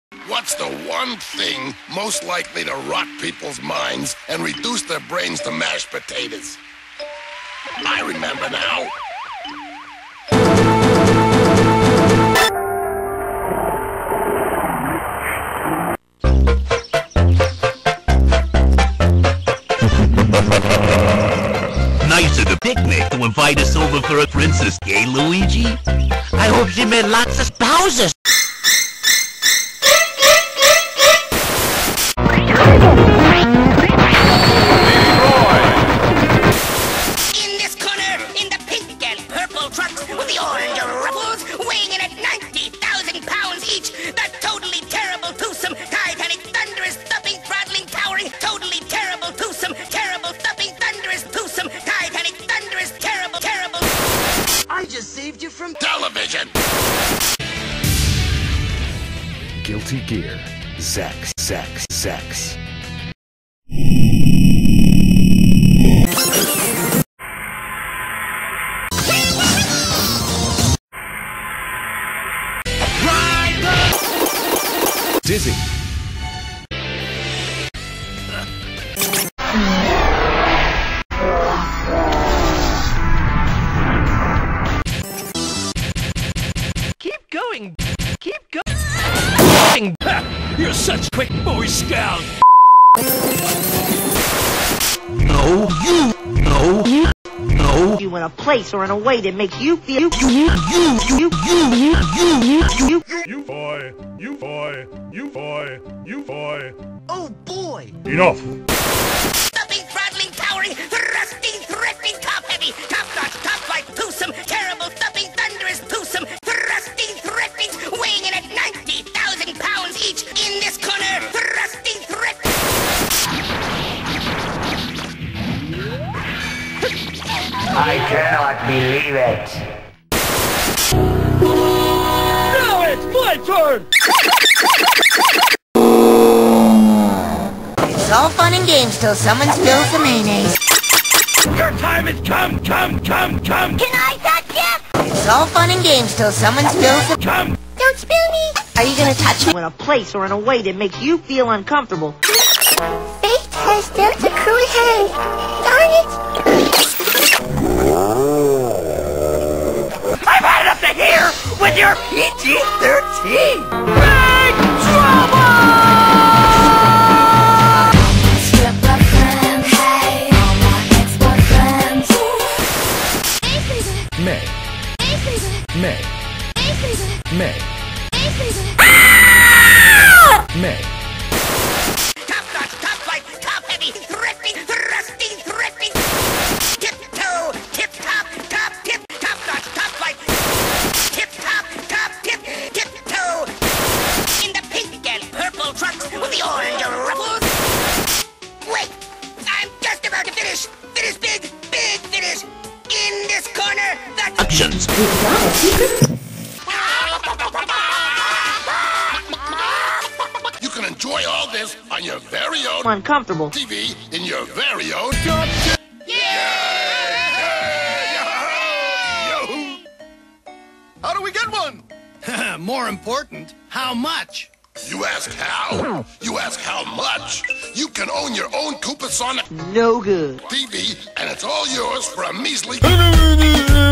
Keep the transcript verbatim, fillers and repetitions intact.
What's the one thing most likely to rot people's minds and reduce their brains to mashed potatoes? I remember now. Nice of the picnic to invite us over for a princess, eh, Luigi? I hope she made lots of spouses. In this corner, in the pink and purple trucks with the orange ruffles, weighing in at ninety thousand pounds each, the totally terrible, twosome, Titanic, thunderous, thumping, throttling, towering, totally terrible, twosome, terrible, thumping, thunderous, twosome, Titanic, thunderous, terrible, terrible. I just saved you from Television! Guilty Gear. Zex, Zex, Zex. Dizzy. Keep going. Keep going. You're such quick boy scout. No, you. No, you. No. you in a place or in a way that makes you feel you, You, you, you, you, you, you, you. You boy, you boy, you boy, you boy. oh boy. Enough. Thumping, throttling, towering, thrusting, threatening, top-heavy, top-notch, top-flight, twosome, terrible, thumping, thunderous, twosome, thrusting, threatening, weighing in at ninety thousand pounds each. In this corner, thrusting, threatening. I cannot believe it. Now it's my turn. It's all fun and games till someone spills the mayonnaise. Your time has come, come, come, come. Can I touch you? It's all fun and games till someone spills the... Come. Don't spill me! Are you gonna touch me? In a place or in a way that makes you feel uncomfortable. Fate has dealt a cruel hand. Darn it! I've had enough to here with your P G thirteen. Big trouble! May. May. May. May. Top-notch, top-flight, top-heavy, threatening, thrusting, threatening. Tip-toe, tip-top, top, tip, top-notch, top-flight. Tip-top, top, tip, tip-toe. In the pink and purple trucks with the orange ruffles. Wait, I'm just about to finish. Finish big, big finish. In this corner, the... Actions. You can enjoy all this on your very own Uncomfortable. T V in your very own... How do we get one? More important, how much? You ask how? You ask how much? You can own your own Koopa Sonic No good. T V, and it's all yours for a measly...